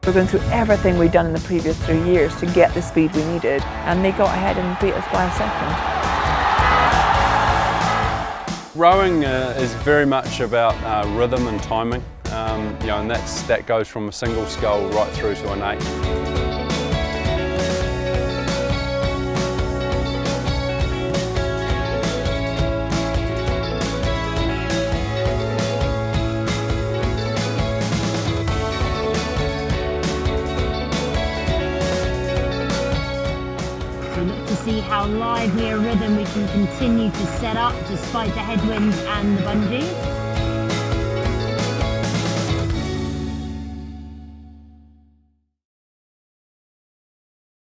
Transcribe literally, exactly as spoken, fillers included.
We're going through everything we'd done in the previous three years to get the speed we needed, and they got ahead and beat us by a second. Rowing uh, is very much about uh, rhythm and timing, um, you know, and that's, that goes from a single scull right through to an eight. We look to see how lively a rhythm we can continue to set up despite the headwinds and the bungee.